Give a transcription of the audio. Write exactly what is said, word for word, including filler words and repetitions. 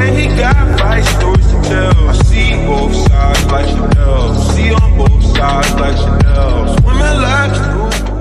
And he got five stories to tell. I see both sides like Chanel. See on both sides like Chanel. Swimming laps through